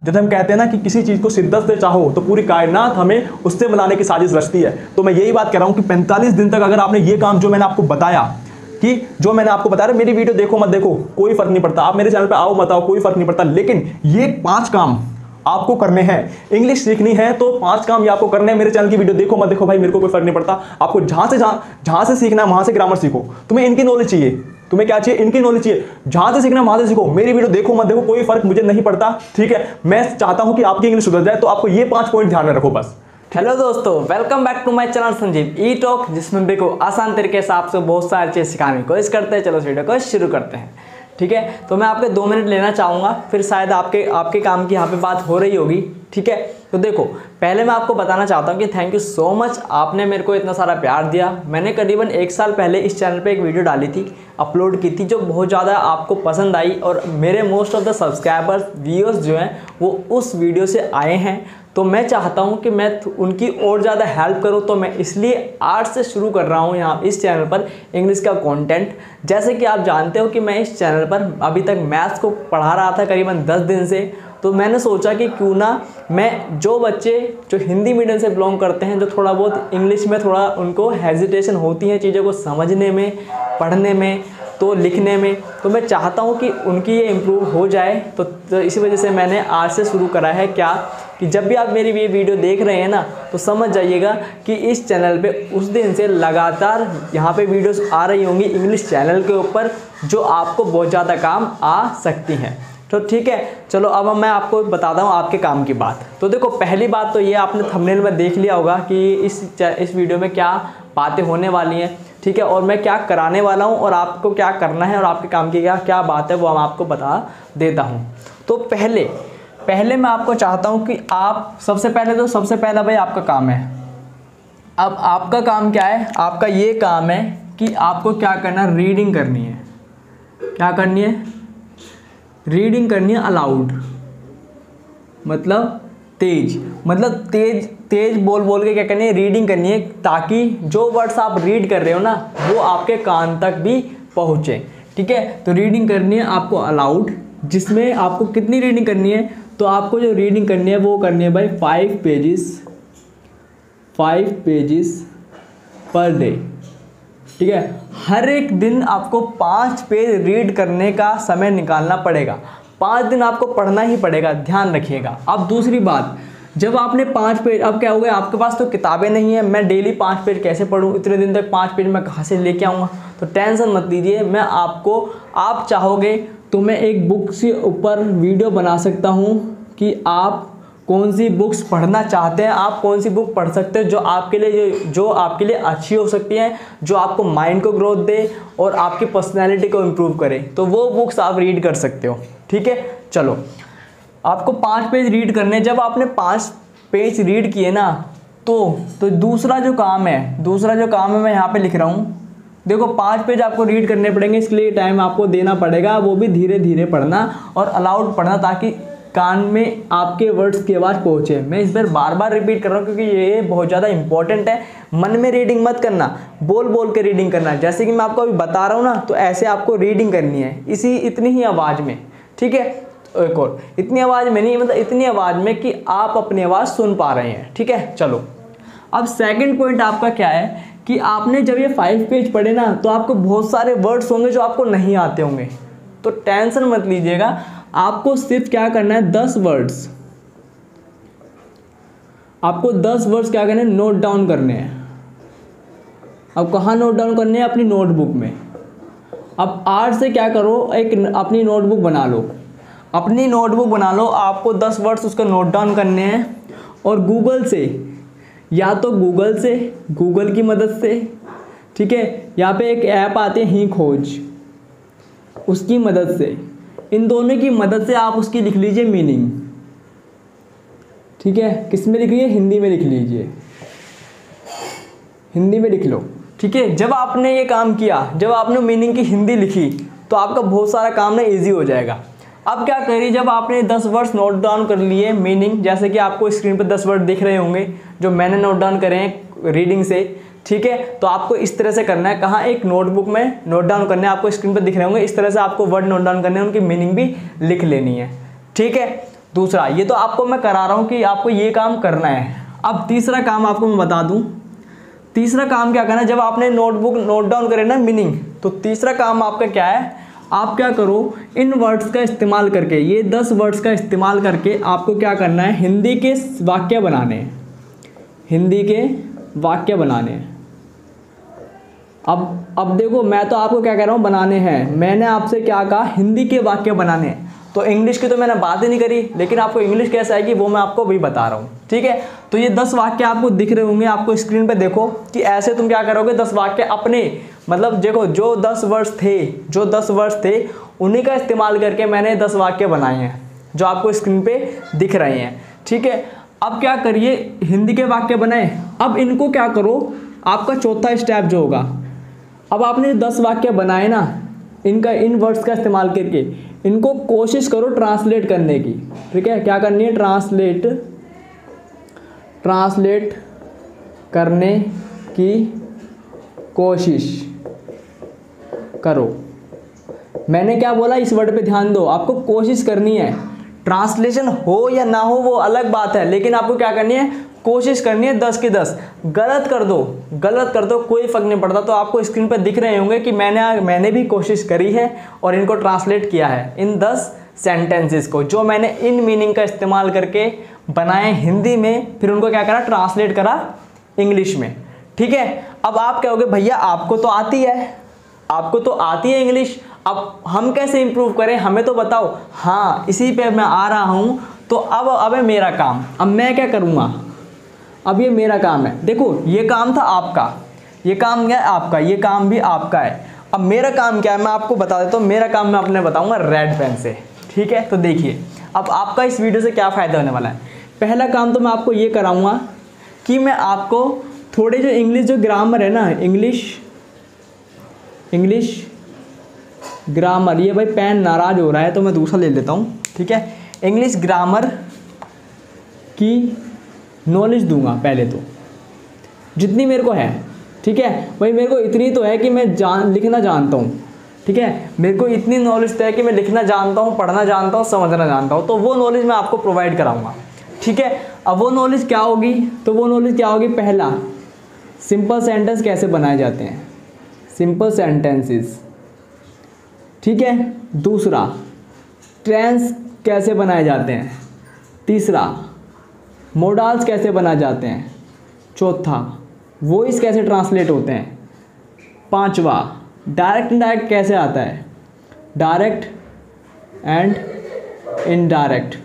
जब हम कहते हैं ना कि किसी चीज़ को शिद्दत से चाहो तो पूरी कायनात हमें उससे मिलाने की साजिश रचती है। तो मैं यही बात कह रहा हूँ कि 45 दिन तक अगर आपने ये काम जो मैंने आपको बताया मेरी वीडियो देखो मत देखो कोई फर्क नहीं पड़ता, आप मेरे चैनल पे आओ मत आओ कोई फर्क नहीं पड़ता, लेकिन ये 5 काम आपको करने हैं। इंग्लिश सीखनी है तो 5 काम ये आपको करने हैं। मेरे चैनल की वीडियो देखो मत देखो भाई, मेरे को कोई फर्क नहीं पड़ता। आपको जहां से सीखना है वहां से ग्रामर सीखो। तुम्हें इनकी नॉलेज चाहिए, तुम्हें क्या चाहिए? इनकी नॉलेज चाहिए। जहां से सीखना वहां से सीखो। मेरी वीडियो देखो मत देखो कोई फर्क मुझे नहीं पड़ता, ठीक है। मैं चाहता हूं कि आपकी इंग्लिश सुधर जाए, तो आपको ये 5 पॉइंट ध्यान में रखो बस। हेलो दोस्तों, welcome back to my channel Sanjeev E talk, जिसमें भी को आसान तरीके से आपसे बहुत सारी चीज़ सिखाने की कोशिश करते हैं। चलो इस वीडियो को शुरू करते हैं, ठीक है। तो मैं आपके 2 मिनट लेना चाहूँगा, फिर शायद आपके काम की यहाँ पे बात हो रही होगी, ठीक है। तो देखो, पहले मैं आपको बताना चाहता हूँ कि थैंक यू सो मच, आपने मेरे को इतना सारा प्यार दिया। मैंने करीबन 1 साल पहले इस चैनल पे एक वीडियो डाली थी, अपलोड की थी, जो बहुत ज़्यादा आपको पसंद आई और मेरे most of the subscribers viewers जो हैं वो उस वीडियो से आए हैं। तो मैं चाहता हूं कि मैं उनकी और ज़्यादा हेल्प करूं, तो मैं इसलिए आज से शुरू कर रहा हूं यहाँ इस चैनल पर इंग्लिश का कंटेंट। जैसे कि आप जानते हो कि मैं इस चैनल पर अभी तक मैथ्स को पढ़ा रहा था करीबन 10 दिन से। तो मैंने सोचा कि क्यों ना मैं जो बच्चे जो हिंदी मीडियम से बिलोंग करते हैं, जो थोड़ा बहुत इंग्लिश में थोड़ा उनको हेजिटेशन होती है चीज़ों को समझने में, पढ़ने में, तो लिखने में, तो मैं चाहता हूं कि उनकी ये इम्प्रूव हो जाए। तो इसी वजह से मैंने आज से शुरू करा है क्या कि जब भी आप मेरी ये वीडियो देख रहे हैं ना, तो समझ जाइएगा कि इस चैनल पे उस दिन से लगातार यहाँ पे वीडियोस आ रही होंगी इंग्लिश चैनल के ऊपर, जो आपको बहुत ज़्यादा काम आ सकती हैं। तो ठीक है, चलो अब मैं आपको बताता हूँ आपके काम की बात। तो देखो, पहली बात तो ये आपने थंबनेल में देख लिया होगा कि इस वीडियो में क्या बातें होने वाली हैं, ठीक है, और मैं क्या कराने वाला हूँ और आपको क्या करना है और आपके काम की क्या बात है वो मैं आपको बता देता हूँ। तो पहले मैं आपको चाहता हूँ कि आप सबसे पहला भाई आपका काम है। अब आपका काम क्या है? आपका ये काम है कि आपको क्या करना है, रीडिंग करनी है। क्या करनी है? रीडिंग करनी है अलाउड, मतलब तेज बोल के क्या करनी है, रीडिंग करनी है, ताकि जो वर्ड्स आप रीड कर रहे हो ना वो आपके कान तक भी पहुँचे, ठीक है। तो रीडिंग करनी है आपको अलाउड, जिसमें आपको कितनी रीडिंग करनी है? तो आपको जो रीडिंग करनी है वो करनी है भाई 5 पेजेस पर डे, ठीक है। हर एक दिन आपको 5 पेज रीड करने का समय निकालना पड़ेगा। 5 दिन आपको पढ़ना ही पड़ेगा, ध्यान रखिएगा। अब दूसरी बात, जब आपने 5 पेज, अब क्या हो गया, आपके पास तो किताबें नहीं है, मैं डेली 5 पेज कैसे पढूं, इतने दिन तक 5 पेज मैं कहाँ से लेके आऊँगा? तो टेंशन मत लीजिए, मैं आपको, आप चाहोगे तो मैं एक बुक से ऊपर वीडियो बना सकता हूँ कि आप कौन सी बुक्स पढ़ना चाहते हैं, आप कौन सी बुक पढ़ सकते हैं जो आपके लिए अच्छी हो सकती हैं, जो आपको माइंड को ग्रोथ दे और आपकी पर्सनैलिटी को इम्प्रूव करे, तो वो बुक्स आप रीड कर सकते हो, ठीक है। चलो, आपको 5 पेज रीड करने, जब आपने 5 पेज रीड किए ना, तो दूसरा जो काम है मैं यहाँ पे लिख रहा हूँ। देखो, 5 पेज आपको रीड करने पड़ेंगे, इसके लिए टाइम आपको देना पड़ेगा, वो भी धीरे धीरे पढ़ना और अलाउड पढ़ना, ताकि कान में आपके वर्ड्स की आवाज़ पहुँचे। मैं इस बार बार बार रिपीट कर रहा हूँ क्योंकि ये बहुत ज़्यादा इंपॉर्टेंट है। मन में रीडिंग मत करना, बोल के रीडिंग करना। जैसे कि मैं आपको अभी बता रहा हूँ ना, तो ऐसे आपको रीडिंग करनी है, इतनी ही आवाज़ में, ठीक है। एक और, इतनी आवाज़ में नहीं, मतलब इतनी आवाज़ में कि आप अपनी आवाज़ सुन पा रहे हैं, ठीक है। चलो, अब सेकंड पॉइंट आपका क्या है कि आपने जब ये 5 पेज पढ़े ना, तो आपको बहुत सारे वर्ड्स होंगे जो आपको नहीं आते होंगे, तो टेंशन मत लीजिएगा। आपको सिर्फ क्या करना है, 10 वर्ड्स, आपको 10 वर्ड्स क्या करने हैं, नोट डाउन करने हैं। अब कहाँ नोट डाउन करने हैं? अपनी नोटबुक में। अब आज से क्या करो, एक अपनी नोटबुक बना लो, आपको 10 वर्ड्स उसका नोट डाउन करने हैं, और गूगल से, या तो गूगल की मदद से, ठीक है, यहाँ पे एक ऐप आती है ही खोज, उसकी मदद से, इन दोनों की मदद से आप उसकी लिख लीजिए मीनिंग, ठीक है। किस में लिख लीजिए? हिंदी में लिख लीजिए, हिंदी में लिख लो, ठीक है। जब आपने ये काम किया, जब आपने मीनिंग की हिंदी लिखी, तो आपका बहुत सारा काम ना ईजी हो जाएगा। अब क्या करिए, जब आपने 10 वर्ड्स नोट डाउन कर लिए मीनिंग, जैसे कि आपको स्क्रीन पर 10 वर्ड दिख रहे होंगे जो मैंने नोट डाउन करे हैं रीडिंग से, ठीक है। तो आपको इस तरह से करना है, कहाँ, एक नोटबुक में नोट डाउन करना है, आपको स्क्रीन पर दिख रहे होंगे, इस तरह से आपको वर्ड नोट डाउन करने हैं, उनकी मीनिंग भी लिख लेनी है, ठीक है। दूसरा, ये तो आपको मैं करा रहा हूँ कि आपको ये काम करना है। अब तीसरा काम आपको मैं बता दूँ, तीसरा काम क्या करना है, जब आपने नोटबुक नोट डाउन करे ना मीनिंग, तो तीसरा काम आपका क्या है, आप क्या करो, इन वर्ड्स का इस्तेमाल करके, ये 10 वर्ड्स का इस्तेमाल करके आपको क्या करना है, हिंदी के वाक्य बनाने हैं, हिंदी के वाक्य बनाने हैं। अब देखो, मैं तो आपको क्या कह रहा हूँ, बनाने हैं, मैंने आपसे क्या कहा, हिंदी के वाक्य बनाने हैं। तो इंग्लिश की तो मैंने बात ही नहीं करी, लेकिन आपको इंग्लिश कैसे आएगी वो मैं आपको भी बता रहा हूँ, ठीक है। तो ये 10 वाक्य आपको दिख रहे होंगे, आपको स्क्रीन पे देखो कि ऐसे तुम क्या करोगे, 10 वाक्य अपने, मतलब देखो जो 10 वर्ड्स थे उन्हीं का इस्तेमाल करके मैंने 10 वाक्य बनाए हैं, जो आपको स्क्रीन पे दिख रहे हैं, ठीक है। अब क्या करिए, हिंदी के वाक्य बनाए, अब इनको क्या करो, आपका चौथा स्टेप जो होगा, अब आपने 10 वाक्य बनाए ना, इनका इन वर्ड्स का इस्तेमाल करके इनको कोशिश करो ट्रांसलेट करने की, ठीक है। क्या करनी है, ट्रांसलेट करने की कोशिश करो। मैंने क्या बोला, इस वर्ड पे ध्यान दो, आपको कोशिश करनी है, ट्रांसलेशन हो या ना हो वो अलग बात है, लेकिन आपको क्या करनी है, कोशिश करनी है 10 की 10। गलत कर दो कोई फर्क नहीं पड़ता। तो आपको स्क्रीन पर दिख रहे होंगे कि मैंने भी कोशिश करी है और इनको ट्रांसलेट किया है, इन 10 सेंटेंसेस को जो मैंने इन मीनिंग का इस्तेमाल करके बनाए हिंदी में, फिर उनको क्या करा, ट्रांसलेट करा इंग्लिश में, ठीक है। अब आप कहोगे भैया आपको तो आती है इंग्लिश, अब हम कैसे इंप्रूव करें, हमें तो बताओ। हाँ, इसी पे मैं आ रहा हूँ। तो अब है मेरा काम, अब मैं क्या करूँगा, अब ये मेरा काम है। देखो ये काम था आपका, ये काम क्या है आपका, ये काम भी आपका है। अब मेरा काम क्या है मैं आपको बता देता हूँ। मेरा काम मैं अपने बताऊँगा रेड पेन से, ठीक है। तो देखिए अब आपका इस वीडियो से क्या फ़ायदा होने वाला है। पहला काम तो मैं आपको ये कराऊँगा कि मैं आपको थोड़े जो इंग्लिश जो ग्रामर है ना, इंग्लिश ग्रामर, ये भाई पेन नाराज़ हो रहा है तो मैं दूसरा ले लेता हूँ, ठीक है। इंग्लिश ग्रामर की नॉलेज दूंगा पहले तो, जितनी मेरे को है, ठीक है। भाई मेरे को इतनी तो है कि मैं लिखना जानता हूँ, ठीक है। मेरे को इतनी नॉलेज तो है कि मैं लिखना जानता हूँ, पढ़ना जानता हूँ, समझना जानता हूँ। तो वो नॉलेज मैं आपको प्रोवाइड कराऊंगा, ठीक है। अब वो नॉलेज क्या होगी, तो वो नॉलेज क्या होगी, पहला सिंपल सेंटेंस कैसे बनाए जाते हैं, सिंपल सेंटेंसेस, ठीक है। दूसरा टेंस कैसे बनाए जाते हैं। तीसरा मोडाल्स कैसे बनाए जाते हैं। चौथा वॉइस कैसे ट्रांसलेट होते हैं। पांचवा डायरेक्ट इनडायरेक्ट कैसे आता है, डायरेक्ट एंड इनडायरेक्ट,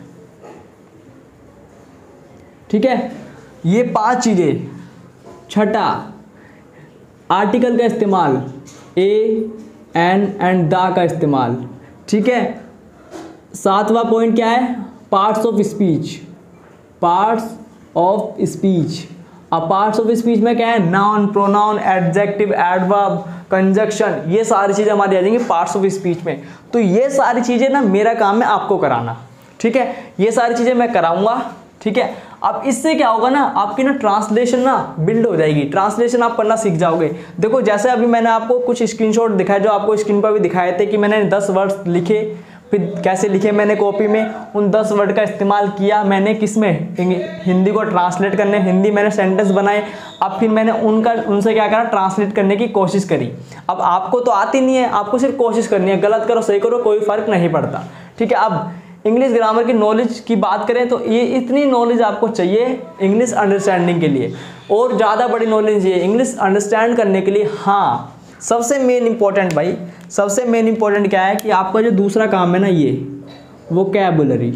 ठीक है। ये 5 चीज़ें। छठा आर्टिकल का इस्तेमाल, ए, एन एंड द का इस्तेमाल, ठीक है। 7वां पॉइंट क्या है, parts of speech, parts of speech. अब पार्ट्स ऑफ स्पीच में क्या है, noun, pronoun, adjective, adverb, conjunction, ये सारी चीज़ें हमारी आ जाएंगी पार्ट्स ऑफ स्पीच में। तो ये सारी चीज़ें ना मेरा काम है आपको कराना, ठीक है। ये सारी चीज़ें मैं कराऊंगा, ठीक है। अब इससे क्या होगा ना, आपकी ना ट्रांसलेशन ना बिल्ड हो जाएगी, ट्रांसलेशन आप करना सीख जाओगे। देखो जैसे अभी मैंने आपको कुछ स्क्रीनशॉट दिखाए, जो आपको स्क्रीन पर भी दिखाए थे कि मैंने 10 वर्ड्स लिखे, फिर कैसे लिखे मैंने कॉपी में, उन 10 वर्ड का इस्तेमाल किया मैंने किस में, हिंदी को ट्रांसलेट करने, हिंदी मैंने सेंटेंस बनाए। अब फिर मैंने उनसे क्या करा, ट्रांसलेट करने की कोशिश करी। अब आपको तो आती नहीं है, आपको सिर्फ कोशिश करनी है, गलत करो सही करो कोई फ़र्क नहीं पड़ता, ठीक है। अब इंग्लिश ग्रामर की नॉलेज की बात करें तो ये इतनी नॉलेज आपको चाहिए इंग्लिश अंडरस्टैंडिंग के लिए, और ज़्यादा बड़ी नॉलेज चाहिए इंग्लिश अंडरस्टैंड करने के लिए। हाँ, सबसे मेन इंपॉर्टेंट भाई, सबसे मेन इंपॉर्टेंट क्या है कि आपका जो दूसरा काम है ना, ये वोकैबुलरी।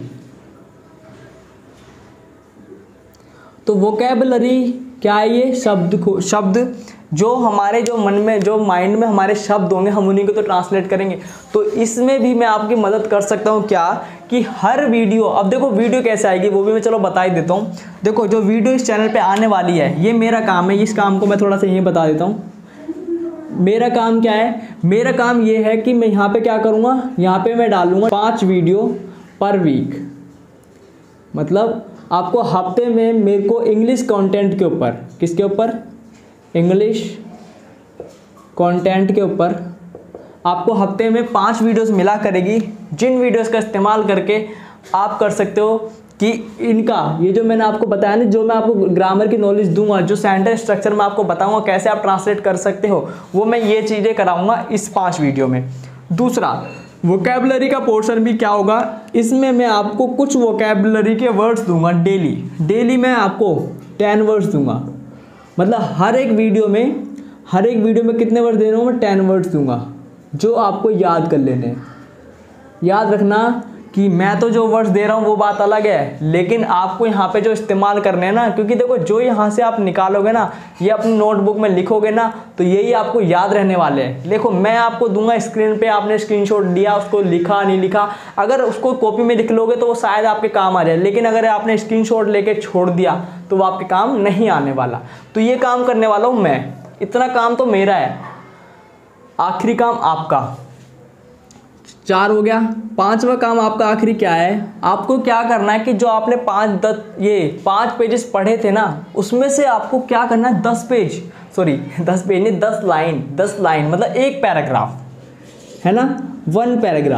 तो वोकैबुलरी क्या है, ये शब्द जो हमारे जो मन में, जो माइंड में हमारे शब्द होंगे, हम उन्हीं को तो ट्रांसलेट करेंगे। तो इसमें भी मैं आपकी मदद कर सकता हूँ क्या, कि हर वीडियो, अब देखो वीडियो कैसे आएगी वो भी मैं चलो बता ही देता हूँ। देखो जो वीडियो इस चैनल पे आने वाली है, ये मेरा काम है, इस काम को मैं थोड़ा सा यहीं बता देता हूँ। मेरा काम क्या है, मेरा काम ये है कि मैं यहाँ पे क्या करूँगा, यहाँ पे मैं डालूँगा 5 वीडियो पर वीक। मतलब आपको हफ्ते में मेरे को इंग्लिश कंटेंट के ऊपर, किसके ऊपर, इंग्लिश कंटेंट के ऊपर आपको हफ्ते में 5 वीडियोस मिला करेगी, जिन वीडियोस का इस्तेमाल करके आप कर सकते हो कि इनका ये जो मैंने आपको बताया ना, जो मैं आपको ग्रामर की नॉलेज दूंगा, जो सेंटेंस स्ट्रक्चर मैं आपको बताऊंगा कैसे आप ट्रांसलेट कर सकते हो, वो मैं ये चीज़ें कराऊंगा इस 5 वीडियो में। दूसरा, वोकैबुलरी का पोर्शन भी क्या होगा, इसमें मैं आपको कुछ वोकैबुलरी के वर्ड्स दूंगा डेली मैं आपको 10 वर्ड्स दूंगा। मतलब हर एक वीडियो में कितने वर्ड्स दे रहा हूँ मैं, 10 वर्ड्स दूंगा जो आपको याद कर लेने हैं। याद रखना कि मैं तो जो वर्ड्स दे रहा हूँ वो बात अलग है, लेकिन आपको यहाँ पे जो इस्तेमाल करने हैं ना, क्योंकि देखो जो यहाँ से आप निकालोगे ना, ये अपनी नोटबुक में लिखोगे ना, तो यही आपको याद रहने वाले हैं। देखो मैं आपको दूंगा स्क्रीन पे, आपने स्क्रीनशॉट लिया, उसको लिखा नहीं लिखा, अगर उसको कॉपी में लिख लोगे तो वो शायद आपके काम आ जाए, लेकिन अगर आपने स्क्रीनशॉट लेके छोड़ दिया तो वो आपके काम नहीं आने वाला। तो ये काम करने वाला हूँ मैं, इतना काम तो मेरा है, आखिरी काम आपका। 4 हो गया। 5वां काम आपका आखिरी क्या है, आपको क्या करना है कि जो आपने 5 पेजेस पढ़े थे ना, उसमें से आपको क्या करना है 10 पेज नहीं, 10 लाइन मतलब एक पैराग्राफ है ना, 1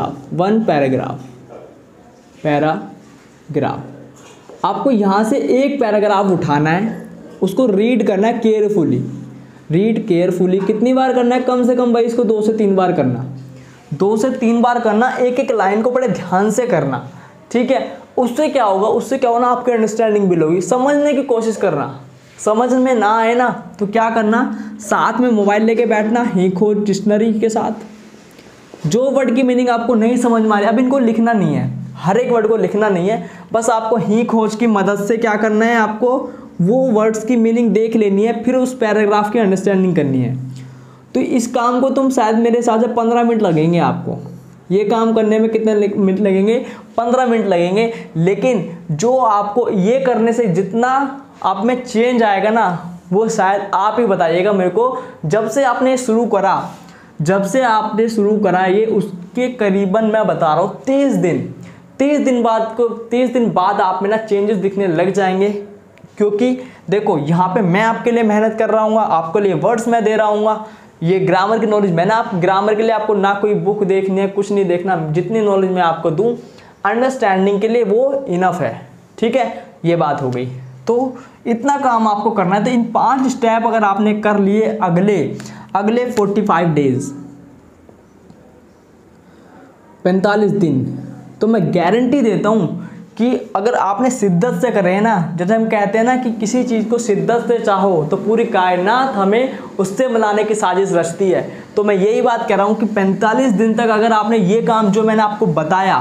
पैराग्राफ आपको यहाँ से एक पैराग्राफ उठाना है, उसको रीड करना है केयरफुली। कितनी बार करना है, कम से कम भाई इसको 2 से 3 बार करना, 2 से 3 बार करना, एक लाइन को बड़े ध्यान से करना, ठीक है। उससे क्या होगा, आपकी अंडरस्टैंडिंग भी होगी। समझने की कोशिश करना, समझ में ना आए ना तो क्या करना, साथ में मोबाइल लेके बैठना, ही खोज डिक्शनरी के साथ। जो वर्ड की मीनिंग आपको नहीं समझ में आ रही, अब इनको लिखना नहीं है, हर एक वर्ड को लिखना नहीं है, बस आपको ही खोज की मदद से क्या करना है, आपको वो वर्ड्स की मीनिंग देख लेनी है, फिर उस पैराग्राफ की अंडरस्टैंडिंग करनी है। तो इस काम को तुम शायद मेरे हिसाब से 15 मिनट लगेंगे आपको। ये काम करने में कितने मिनट लगेंगे, 15 मिनट लगेंगे। लेकिन जो आपको ये करने से जितना आप में चेंज आएगा ना, वो शायद आप ही बताइएगा मेरे को। जब से आपने शुरू करा ये, उसके करीबन मैं बता रहा हूँ 30 दिन बाद आप में ना चेंजेस दिखने लग जाएंगे। क्योंकि देखो यहाँ पे मैं आपके लिए मेहनत कर रहा हूँ, आपके लिए वर्ड्स मैं दे रहा हूँ, ये ग्रामर की नॉलेज मैंने ग्रामर के लिए आपको ना कोई बुक देखनी है, कुछ नहीं देखना, जितनी नॉलेज मैं आपको दूं अंडरस्टैंडिंग के लिए वो इनफ है, ठीक है। ये बात हो गई, तो इतना काम आपको करना है। तो इन 5 स्टेप अगर आपने कर लिए अगले 45 डेज 45 दिन, तो मैं गारंटी देता हूँ कि अगर आपने शिद्दत से करे ना, जैसे हम कहते हैं ना कि किसी चीज़ को शिद्दत से चाहो तो पूरी कायनात हमें उससे मिलाने की साजिश रचती है। तो मैं यही बात कह रहा हूँ कि 45 दिन तक अगर आपने ये काम जो मैंने आपको बताया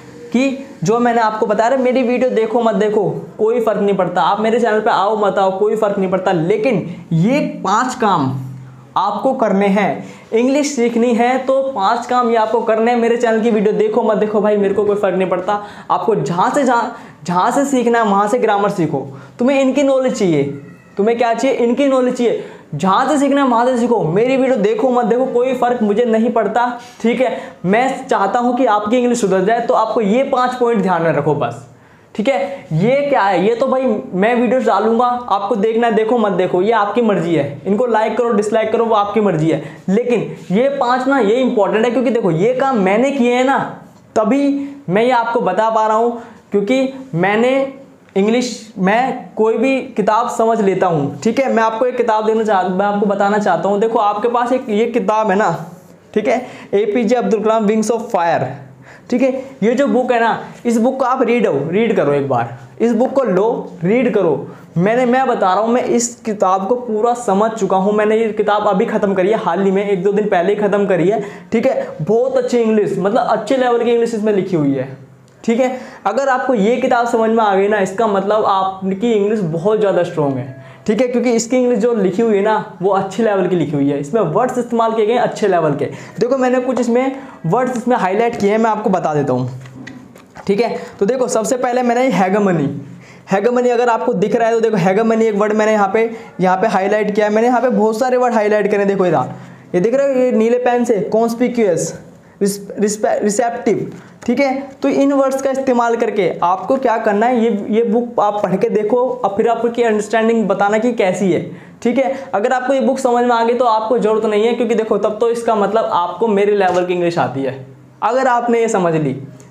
मेरी वीडियो देखो मत देखो कोई फ़र्क नहीं पड़ता, आप मेरे चैनल पे आओ मत आओ कोई फ़र्क नहीं पड़ता, लेकिन ये 5 काम आपको करने हैं। इंग्लिश सीखनी है तो 5 काम ये आपको करने हैं। मेरे चैनल की वीडियो देखो मत देखो भाई, मेरे को कोई फ़र्क नहीं पड़ता, आपको जहाँ से सीखना है वहाँ से ग्रामर सीखो। तुम्हें इनकी नॉलेज चाहिए, तुम्हें क्या चाहिए, इनकी नॉलेज चाहिए। जहाँ से सीखना है वहाँ से सीखो, मेरी वीडियो देखो मत देखो कोई फ़र्क मुझे नहीं पड़ता, ठीक है। मैं चाहता हूँ कि आपकी इंग्लिश सुधर जाए, तो आपको ये 5 पॉइंट ध्यान में रखो बस, ठीक है। ये क्या है, ये तो भाई मैं वीडियोस डालूंगा, आपको देखना है देखो मत देखो, ये आपकी मर्जी है, इनको लाइक करो डिसलाइक करो वो आपकी मर्जी है, लेकिन ये 5 ना ये इंपॉर्टेंट है। क्योंकि देखो ये काम मैंने किए हैं ना, तभी मैं ये आपको बता पा रहा हूँ, क्योंकि मैं कोई भी किताब समझ लेता हूँ, ठीक है। मैं आपको एक किताब मैं आपको बताना चाहता हूँ। देखो आपके पास एक ये किताब है ना, ठीक है, APJ Abdul Kalam wings of fire, ठीक है। ये जो बुक है ना, इस बुक को आप रीड करो एक बार, इस बुक को लो रीड करो। मैं बता रहा हूँ, मैं इस किताब को पूरा समझ चुका हूँ। मैंने ये किताब अभी ख़त्म करी है, हाल ही में 1-2 दिन पहले ही ख़त्म करी है, ठीक है। बहुत अच्छी इंग्लिश, मतलब अच्छे लेवल की इंग्लिश इसमें लिखी हुई है, ठीक है। अगर आपको ये किताब समझ में आ गई ना, इसका मतलब आपकी इंग्लिश बहुत ज़्यादा स्ट्रॉन्ग है, ठीक है। क्योंकि इसकी इंग्लिश जो लिखी हुई है ना, वो अच्छे लेवल की लिखी हुई है, इसमें वर्ड्स इस्तेमाल किए गए अच्छे लेवल के। देखो मैंने कुछ इसमें वर्ड्स इसमें हाईलाइट किए हैं, मैं आपको बता देता हूँ, ठीक है। तो देखो सबसे पहले मैंने हैगमनी अगर आपको दिख रहा है तो देखो हैगमनी एक वर्ड मैंने यहाँ पे हाईलाइट किया है। मैंने यहाँ पे बहुत सारे वर्ड हाईलाइट करे, देखो इधर ये दिख रहा है, ये नीले पेन से, कॉन्स्पिक्यूअस, रिसेप्टिव, ठीक है। तो इन वर्ड्स का इस्तेमाल करके आपको क्या करना है, ये बुक आप पढ़ के देखो और फिर आपकी अंडरस्टैंडिंग बताना कि कैसी है, ठीक है। अगर आपको ये बुक समझ में आ गई तो आपको ज़रूरत नहीं है, क्योंकि देखो तब तो इसका मतलब आपको मेरे लेवल की इंग्लिश आती है। अगर आपने ये समझ ली,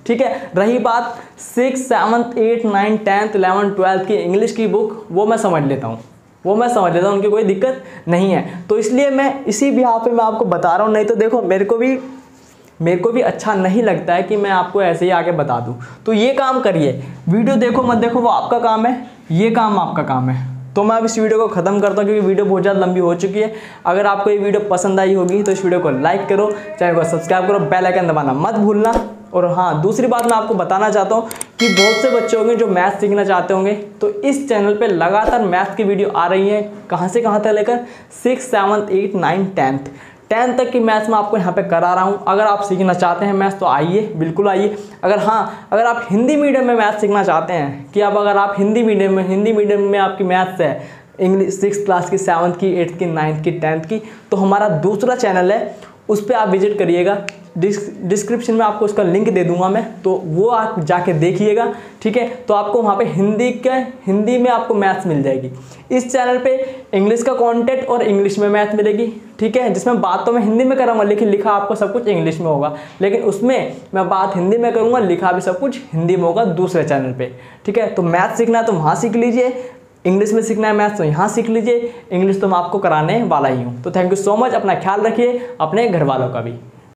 ठीक है। रही बात 6, 7, 8, 9, 10, 11, 12 की इंग्लिश की बुक, वो मैं समझ लेता हूँ, उनकी कोई दिक्कत नहीं है। तो इसलिए मैं इसी बिहार पे मैं आपको बता रहा हूँ। नहीं तो देखो मेरे को भी अच्छा नहीं लगता है कि मैं आपको ऐसे ही आके बता दूँ। तो ये काम करिए, वीडियो देखो मत देखो वो आपका काम है, ये काम आपका काम है। तो मैं अब इस वीडियो को ख़त्म करता हूँ क्योंकि वीडियो बहुत ज़्यादा लंबी हो चुकी है। अगर आपको ये वीडियो पसंद आई होगी तो इस वीडियो को लाइक करो, चैनल को सब्सक्राइब करो, बेल आइकन दबाना मत भूलना। और हाँ, दूसरी बात मैं आपको बताना चाहता हूँ कि बहुत से बच्चे होंगे जो मैथ सीखना चाहते होंगे, तो इस चैनल पे लगातार मैथ की वीडियो आ रही है। कहाँ से कहाँ तक लेकर 6, 7, 8, 9, 10 तक की मैथ्स मैं आपको यहाँ पे करा रहा हूँ। अगर आप सीखना चाहते हैं मैथ्स तो आइए, बिल्कुल आइए। अगर आप हिंदी मीडियम में मैथ्स सीखना चाहते हैं कि अगर आप हिंदी मीडियम में आपकी मैथ्स है, इंग्लिश 6th क्लास की, 7th की, 8th की, 9th की, 10th की, तो हमारा दूसरा चैनल है, उस पर आप विजिट करिएगा। डिस्क्रिप्शन में आपको उसका लिंक दे दूंगा मैं, तो वो आप जाके देखिएगा, ठीक है। तो आपको वहाँ पे हिंदी में आपको मैथ्स मिल जाएगी। इस चैनल पे इंग्लिश का कंटेंट और इंग्लिश में मैथ मिलेगी, ठीक है। जिसमें बात तो मैं हिंदी में कराऊंगा लेकिन लिखा आपको सब कुछ इंग्लिश में होगा, लेकिन उसमें मैं बात हिंदी में करूँगा, लिखा भी सब कुछ हिंदी में होगा दूसरे चैनल पर, ठीक है। तो मैथ सीखना है तो वहाँ सीख लीजिए, इंग्लिश में सीखना है मैथ्स तो यहाँ सीख लीजिए, इंग्लिश तो मैं आपको कराने वाला ही हूँ। तो थैंक यू सो मच, अपना ख्याल रखिए, अपने घर वालों का भी।